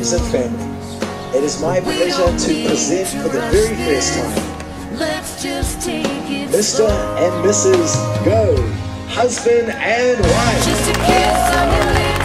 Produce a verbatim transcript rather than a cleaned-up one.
friends and family, it is my pleasure to present for the very first time Mister and Missus Go, husband and wife.